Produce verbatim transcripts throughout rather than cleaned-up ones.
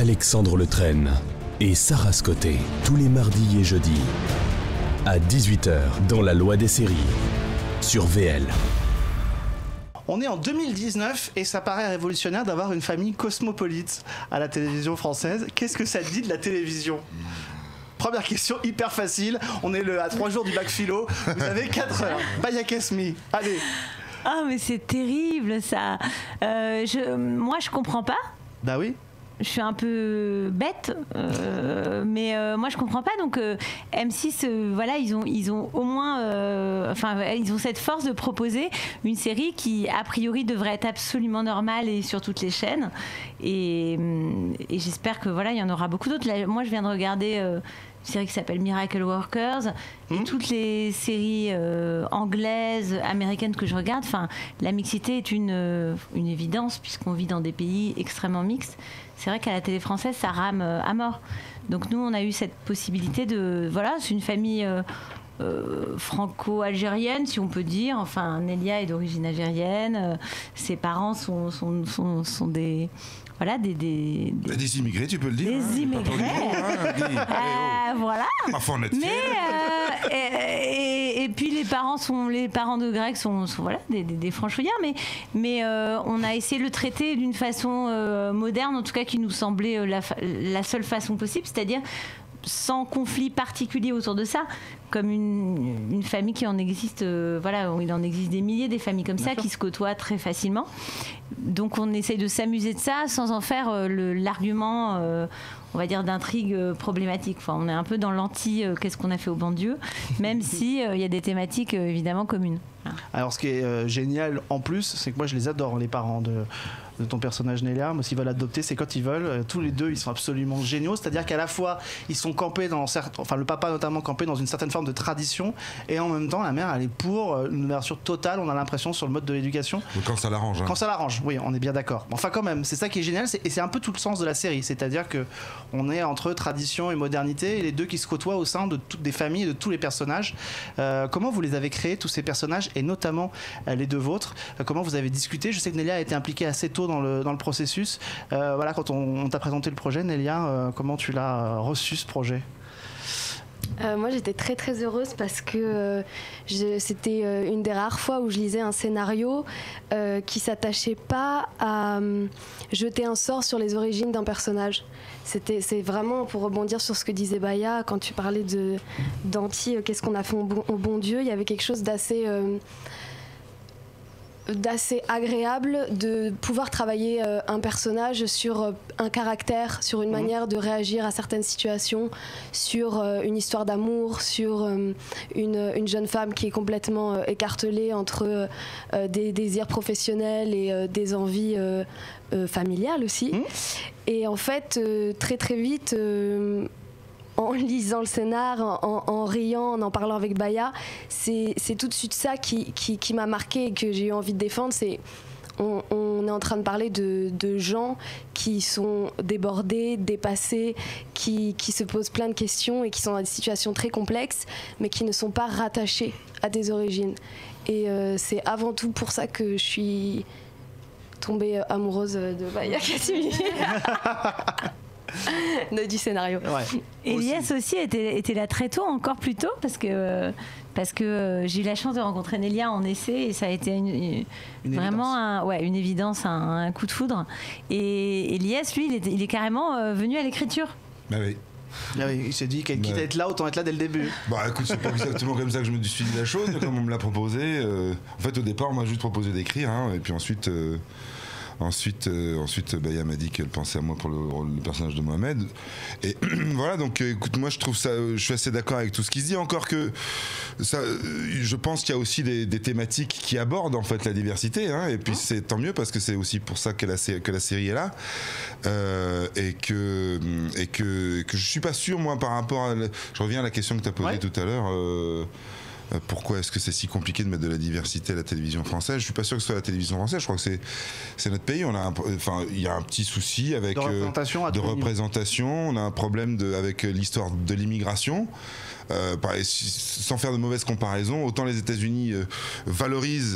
Alexandre Letraine et Sarah Scotté, tous les mardis et jeudis, à dix-huit heures, dans La Loi des séries, sur V L. On est en deux mille dix-neuf et ça paraît révolutionnaire d'avoir une famille cosmopolite à la télévision française. Qu'est-ce que ça dit de la télévision ? Première question hyper facile. On est le, à trois jours du bac philo. Vous avez quatre heures. Baya Kesmi. Allez. Ah, mais c'est terrible ça. Euh, je, moi, je comprends pas. Bah oui. Je suis un peu bête, euh, mais euh, moi je comprends pas. Donc euh, M six, euh, voilà, ils ont, ils ont au moins, euh, enfin, ils ont cette force de proposer une série qui a priori devrait être absolument normale et sur toutes les chaînes. Et, et j'espère que voilà, il y en aura beaucoup d'autres. Là, moi, je viens de regarder euh, une série qui s'appelle Miracle Workers et mmh. toutes les séries euh, anglaises, américaines que je regarde. Enfin, la mixité est une, euh, une évidence puisqu'on vit dans des pays extrêmement mixtes. C'est vrai qu'à la télé française, ça rame à mort. Donc nous, on a eu cette possibilité de... Voilà, c'est une famille euh, euh, franco-algérienne, si on peut dire. Enfin, Nelia est d'origine algérienne. Euh, ses parents sont, sont, sont, sont des... Voilà, des... Des, des, des immigrés, tu peux le dire. Des hein, immigrés. Hein, des, euh, voilà. Enfin, on est Mais... Euh, et, et, et puis les parents, sont, les parents de Greg sont, sont voilà, des, des, des franchouillards. Mais, mais euh, on a essayé de le traiter d'une façon euh, moderne, en tout cas qui nous semblait la, la seule façon possible. C'est-à-dire sans conflit particulier autour de ça, comme une, une famille qui en existe, euh, voilà, il en existe des milliers, des familles comme ça qui se côtoient très facilement. Donc on essaye de s'amuser de ça sans en faire euh, le, l'argument, euh, on va dire, d'intrigue euh, problématique. Enfin, on est un peu dans l'anti euh, qu'est-ce qu'on a fait au bon Dieu, même si il euh, y a des thématiques euh, évidemment communes. Voilà. Alors ce qui est euh, génial en plus, c'est que moi je les adore, les parents de, de ton personnage Nelia. Moi, s'ils veulent adopter, c'est quand ils veulent. Euh, tous les deux, ils sont absolument géniaux. C'est-à-dire qu'à la fois, ils sont campés dans certains, enfin le papa notamment campé dans une certaine forme de tradition, et en même temps, la mère, elle est pour une ouverture totale. On a l'impression sur le mode de l'éducation. Quand ça l'arrange. Hein. Quand ça l'arrange, oui, on est bien d'accord. Enfin, quand même, c'est ça qui est génial, c'est, et c'est un peu tout le sens de la série. C'est-à-dire que on est entre tradition et modernité, et les deux qui se côtoient au sein de toutes des familles, de tous les personnages. Euh, comment vous les avez créés tous ces personnages, et notamment euh, les deux vôtres? euh, Comment vous avez discuté? Je sais que Nelia a été impliquée assez tôt dans le dans le processus. Euh, voilà, quand on, on t'a présenté le projet, Nelia, euh, comment tu l'as reçu ce projet? Euh, moi j'étais très très heureuse parce que euh, je, c'était euh, une des rares fois où je lisais un scénario euh, qui s'attachait pas à euh, jeter un sort sur les origines d'un personnage. C'était, c'est vraiment pour rebondir sur ce que disait Baya quand tu parlais de, d'anti, euh, qu'est-ce qu'on a fait au bon, au bon Dieu, il y avait quelque chose d'assez... Euh, d'assez agréable de pouvoir travailler euh, un personnage sur euh, un caractère, sur une mmh. manière de réagir à certaines situations, sur euh, une histoire d'amour, sur euh, une, une jeune femme qui est complètement euh, écartelée entre euh, des désirs professionnels et euh, des envies euh, euh, familiales aussi. Mmh. Et en fait, euh, très très vite... Euh, en lisant le scénar, en, en, en riant, en en parlant avec Baya, c'est, c'est tout de suite ça qui, qui, qui m'a marqué et que j'ai eu envie de défendre. C'est, on, on est en train de parler de, de gens qui sont débordés, dépassés, qui, qui se posent plein de questions et qui sont dans des situations très complexes, mais qui ne sont pas rattachés à des origines. Et euh, c'est avant tout pour ça que je suis tombée amoureuse de Baya Kesmi. du scénario. Ouais. Elias aussi était, était là très tôt, encore plus tôt, parce que, parce que j'ai eu la chance de rencontrer Nelia en essai et ça a été une, une, une vraiment un, ouais, une évidence, un, un coup de foudre. Et Elias, lui, il est, il est carrément euh, venu à l'écriture. Bah oui. Ah oui, il s'est dit quitte à être là, autant être là dès le début. Bah écoute, c'est pas exactement comme ça que je me suis dit la chose, comme on me l'a proposé. Euh, en fait, au départ, on m'a juste proposé d'écrire, hein, et puis ensuite. Euh, Ensuite, euh, ensuite Baya m'a dit qu'elle pensait à moi pour le, le personnage de Mohamed. Et voilà, donc euh, écoute, moi je trouve ça, je suis assez d'accord avec tout ce qui se dit. Encore que ça, je pense qu'il y a aussi des, des thématiques qui abordent en fait la diversité, hein, et puis c'est tant mieux parce que c'est aussi pour ça que la, que la série est là. Euh, et que et que que je suis pas sûr moi par rapport à, je reviens à la question que tu as posée ouais. tout à l'heure. Euh, Pourquoi est-ce que c'est si compliqué de mettre de la diversité à la télévision française? Je suis pas sûr que ce soit la télévision française. Je crois que c'est, c'est notre pays. On a, un, enfin, il y a un petit souci avec de représentation. Euh, de représentation. On a un problème de, avec l'histoire de l'immigration. Euh, pareil, sans faire de mauvaises comparaisons, autant les États-Unis euh, valorisent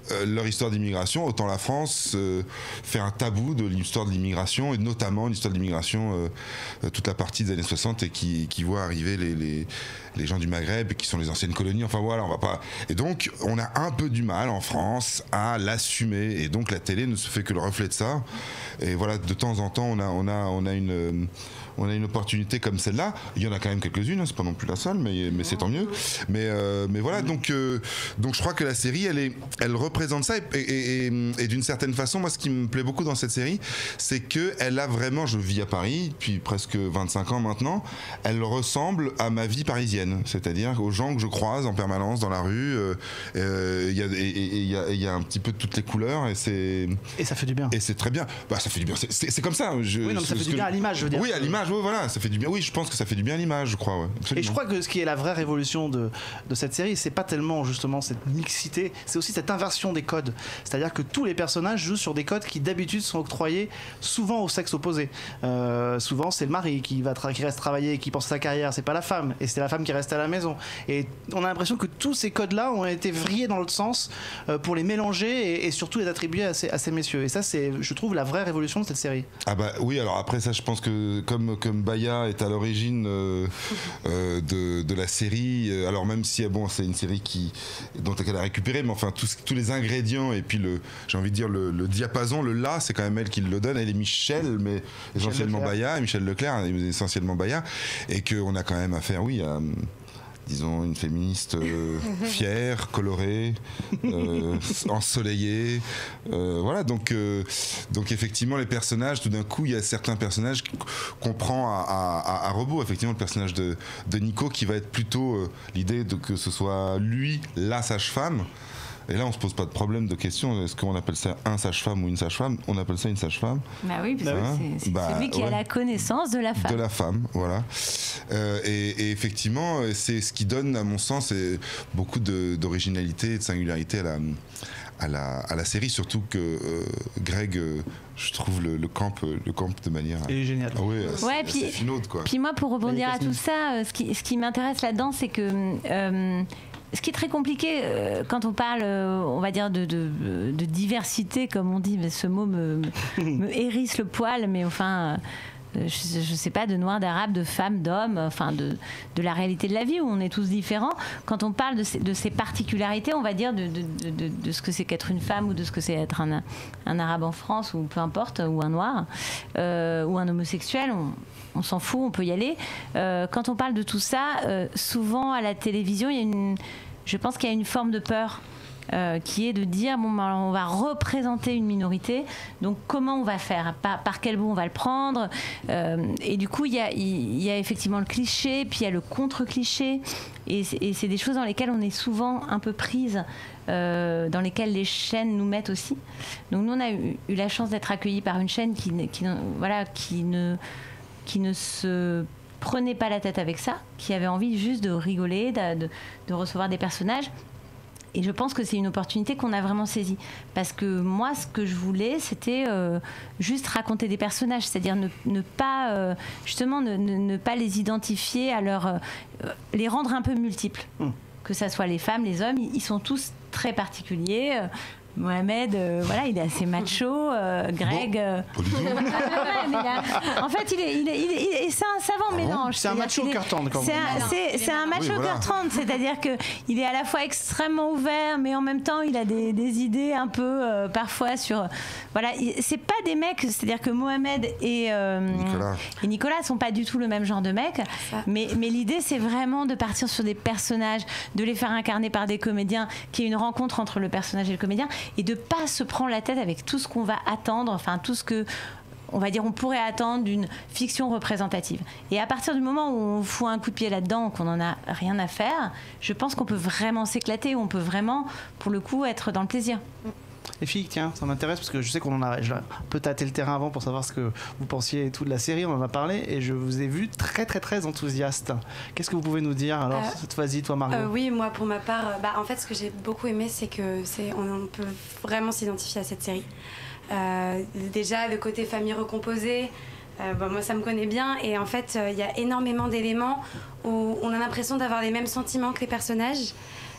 euh, leur histoire d'immigration, autant la France euh, fait un tabou de l'histoire de l'immigration, et notamment l'histoire de l'immigration, euh, toute la partie des années soixante, et qui, qui voit arriver les, les, les gens du Maghreb, qui sont les anciennes colonies. Enfin voilà, on va pas. Et donc, on a un peu du mal en France à l'assumer, et donc la télé ne se fait que le reflet de ça. Et voilà, de temps en temps, on a, on a, on a une. On a une opportunité comme celle-là. Il y en a quand même quelques-unes, hein, c'est pas non plus la seule, mais, mais c'est tant mieux. Mais, euh, mais voilà, donc, euh, donc je crois que la série, elle, est, elle représente ça. Et, et, et, et d'une certaine façon, moi, ce qui me plaît beaucoup dans cette série, c'est qu'elle a vraiment, je vis à Paris depuis presque vingt-cinq ans maintenant, elle ressemble à ma vie parisienne, c'est-à-dire aux gens que je croise en permanence dans la rue. Il euh, euh, y, y, y, y a un petit peu de toutes les couleurs, et c'est. Et ça fait du bien. Et c'est très bien. Bah, ça fait du bien. C'est, c'est, c'est comme ça. Je, oui, non, mais ça fait du bien à l'image, je veux dire. Oui, à l'image. Oui, voilà, ça fait du bien. Oui, je pense que ça fait du bien à l'image, je crois. Ouais, et je crois que ce qui est la vraie révolution de, de cette série, c'est pas tellement justement cette mixité, c'est aussi cette inversion des codes. C'est-à-dire que tous les personnages jouent sur des codes qui d'habitude sont octroyés souvent au sexe opposé. Euh, souvent, c'est le mari qui, va tra- qui reste travailler et qui pense à sa carrière, c'est pas la femme. Et c'est la femme qui reste à la maison. Et on a l'impression que tous ces codes-là ont été vrillés dans l'autre sens euh, pour les mélanger et, et surtout les attribuer à ces, à ces messieurs. Et ça, c'est, je trouve, la vraie révolution de cette série. Ah bah oui, alors après ça, je pense que comme comme Baya est à l'origine euh, euh, de, de la série, euh, alors même si bon, c'est une série qui, dont elle a récupéré, mais enfin tous, tous les ingrédients et puis le, j'ai envie de dire le, le diapason, le la, c'est quand même elle qui le donne. Elle est Michel, mais essentiellement Baya, Michel Leclerc, essentiellement Baya, et qu'on a quand même affaire, oui, à disons une féministe euh, fière, colorée, euh, ensoleillée, euh, voilà. Donc, euh, donc effectivement, les personnages, tout d'un coup, il y a certains personnages qu'on prend à, à, à rebours. Effectivement, le personnage de, de Nico qui va être plutôt euh, l'idée de que ce soit lui la sage-femme. Et là, on se pose pas de problème de question. Est-ce qu'on appelle ça un sage-femme ou une sage-femme ? On appelle ça une sage-femme. Bah oui, parce hein que c'est, c'est bah, celui qui ouais. a la connaissance de la femme. De la femme, voilà. Euh, et, et effectivement, c'est ce qui donne, à mon sens, beaucoup de, d'originalité et de singularité à la, à la, à la série. Surtout que euh, Greg, euh, je trouve le, le camp, le camp de manière. Il est génial. Ah ouais, c'est, ouais, puis, c'est finaude, quoi. Puis moi, pour rebondir à tout ça, ce qui, ce qui m'intéresse là-dedans, c'est que. Euh, Ce qui est très compliqué euh, quand on parle, euh, on va dire, de, de, de diversité, comme on dit, mais ce mot me, me hérisse le poil, mais enfin, euh, je ne sais pas, de noirs, d'arabes, de femmes, d'hommes, enfin, de, de la réalité de la vie où on est tous différents. Quand on parle de ces, de ces particularités, on va dire, de, de, de, de ce que c'est qu'être une femme ou de ce que c'est être un, un arabe en France, ou peu importe, ou un noir, euh, ou un homosexuel, on, on s'en fout, on peut y aller. Euh, quand on parle de tout ça, euh, souvent à la télévision, il y a une, je pense qu'il y a une forme de peur euh, qui est de dire bon, ben, on va représenter une minorité, donc comment on va faire, par, par quel bout on va le prendre, euh, et du coup il y a, il y a effectivement le cliché, puis il y a le contre-cliché, et c'est, et c'est des choses dans lesquelles on est souvent un peu prise. Euh, dans lesquelles les chaînes nous mettent aussi. Donc nous on a eu, eu la chance d'être accueillis par une chaîne qui, qui, voilà, qui ne qui ne se prenait pas la tête avec ça, qui avait envie juste de rigoler, de, de, de recevoir des personnages. Et je pense que c'est une opportunité qu'on a vraiment saisie. Parce que moi, ce que je voulais, c'était euh, juste raconter des personnages, c'est-à-dire ne, ne pas, euh, justement, ne, ne, ne pas les identifier à leur... Euh, les rendre un peu multiples. Mmh. Que ça soit les femmes, les hommes, ils sont tous très particuliers. Mohamed, euh, voilà, il est assez macho. Euh, Greg. Bon, euh... a... En fait, il est, il est, il est, il est, c'est un savant ah mélange. C'est un macho au cœur tendre, quand même. C'est, c'est, c'est un macho au cœur tendre, c'est-à-dire que il est à la fois extrêmement ouvert, mais en même temps, il a des, des idées un peu euh, parfois sur. Voilà, c'est pas des mecs, c'est-à-dire que Mohamed et, euh, Nicolas. et Nicolas sont pas du tout le même genre de mecs, mais, mais l'idée, c'est vraiment de partir sur des personnages, de les faire incarner par des comédiens, qu'il y ait une rencontre entre le personnage et le comédien. Et de pas se prendre la tête avec tout ce qu'on va attendre, enfin tout ce que, on va dire, on pourrait attendre d'une fiction représentative. Et à partir du moment où on fout un coup de pied là-dedans, qu'on n'en a rien à faire, je pense qu'on peut vraiment s'éclater, on peut vraiment, pour le coup, être dans le plaisir. Les filles, tiens, ça m'intéresse parce que je sais qu'on en a un peu tâté le terrain avant pour savoir ce que vous pensiez et tout de la série, on en a parlé et je vous ai vu très très très enthousiaste. Qu'est-ce que vous pouvez nous dire alors euh, vas-y, toi Margot. Euh, oui, moi pour ma part, bah, en fait ce que j'ai beaucoup aimé c'est que c'est, on peut vraiment s'identifier à cette série. Euh, déjà le côté famille recomposée, euh, bah, moi ça me connaît bien et en fait il euh, y a énormément d'éléments où on a l'impression d'avoir les mêmes sentiments que les personnages.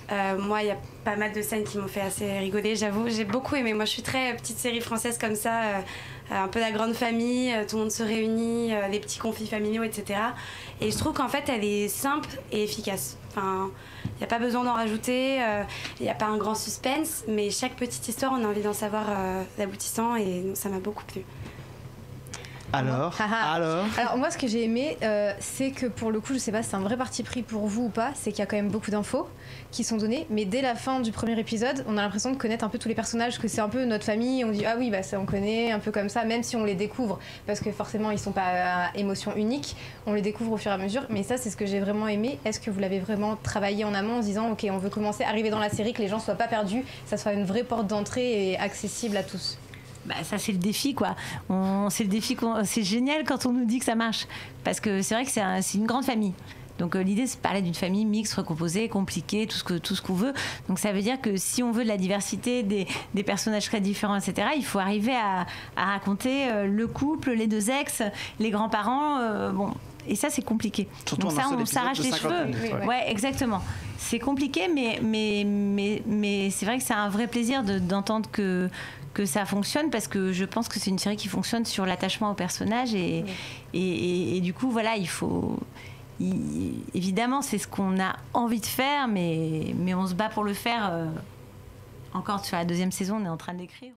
Euh, moi, il y a pas mal de scènes qui m'ont fait assez rigoler, j'avoue. J'ai beaucoup aimé. Moi, je suis très petite série française comme ça, euh, un peu la grande famille, euh, tout le monde se réunit, euh, les petits conflits familiaux, et cetera. Et je trouve qu'en fait, elle est simple et efficace. Enfin, il n'y a pas besoin d'en rajouter, il euh, n'y a pas un grand suspense, mais chaque petite histoire, on a envie d'en savoir euh, l'aboutissant et ça m'a beaucoup plu. Alors, alors Alors moi ce que j'ai aimé euh, c'est que pour le coup je sais pas si c'est un vrai parti pris pour vous ou pas, c'est qu'il y a quand même beaucoup d'infos qui sont données, mais dès la fin du premier épisode on a l'impression de connaître un peu tous les personnages, que c'est un peu notre famille, on dit ah oui bah ça on connaît un peu comme ça, même si on les découvre parce que forcément ils sont pas à émotion unique, on les découvre au fur et à mesure, mais ça c'est ce que j'ai vraiment aimé. Est-ce que vous l'avez vraiment travaillé en amont en se disant ok on veut commencer à arriver dans la série, que les gens soient pas perdus, ça soit une vraie porte d'entrée et accessible à tous? Bah, ça c'est le défi quoi. On, c'est le défi, c'est génial quand on nous dit que ça marche parce que c'est vrai que c'est, un, c'est une grande famille. Donc euh, l'idée c'est de parler d'une famille mixte, recomposée, compliquée, tout ce que tout ce qu'on veut. Donc ça veut dire que si on veut de la diversité, des, des personnages très différents, et cetera. Il faut arriver à, à raconter euh, le couple, les deux ex, les grands-parents. Euh, bon. Et ça, c'est compliqué. Surtout donc ça, on s'arrache les cheveux. minutes, ouais. ouais, exactement. C'est compliqué, mais, mais, mais, mais c'est vrai que c'est un vrai plaisir de, d'entendre que, que ça fonctionne, parce que je pense que c'est une série qui fonctionne sur l'attachement au personnage. Et, oui. et, et, et du coup, voilà, il faut... Il, évidemment, c'est ce qu'on a envie de faire, mais, mais on se bat pour le faire. Euh, encore sur la deuxième saison, on est en train d'écrire.